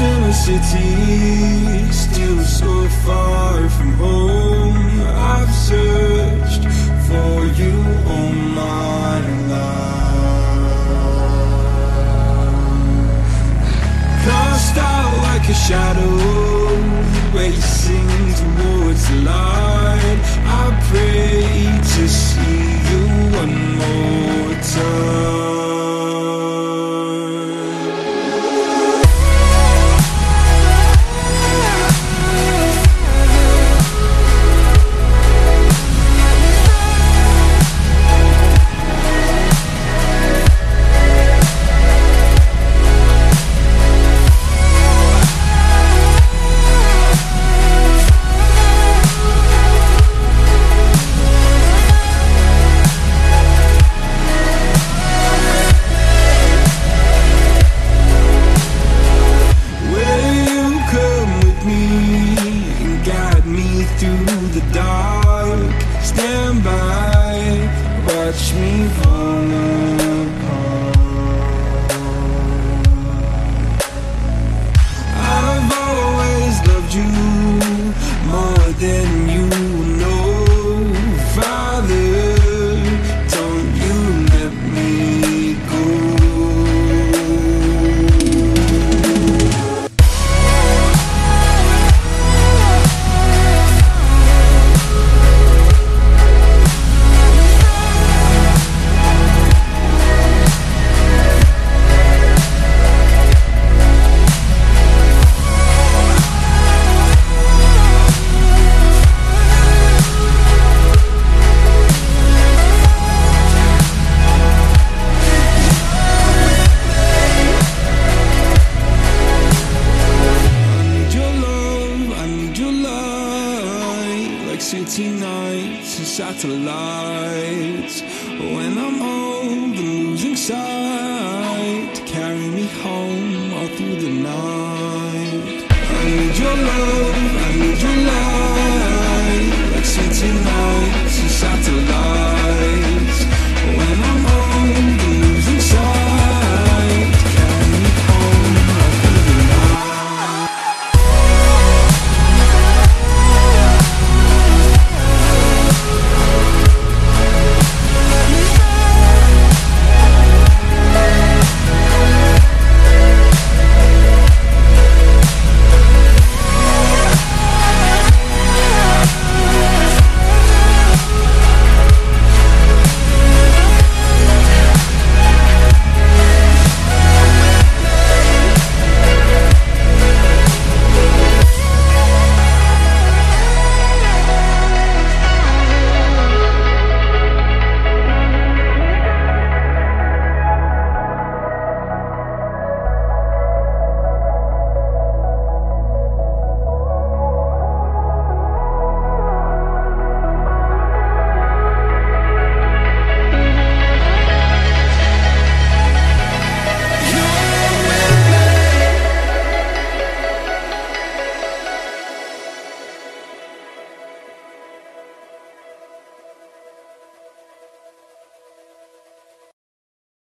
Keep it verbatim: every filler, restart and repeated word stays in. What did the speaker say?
in a city, still so far from home. I've searched for you all my life. Cast out like a shadow, racing towards the light. I pray to see you one more time. Through the dark, stand by, watch me fall apart. I've always loved you more than you know. Father, don't you let me go. City nights and satellites. When I'm old and losing sight, carry me home all through the night. I need your love, I need your love.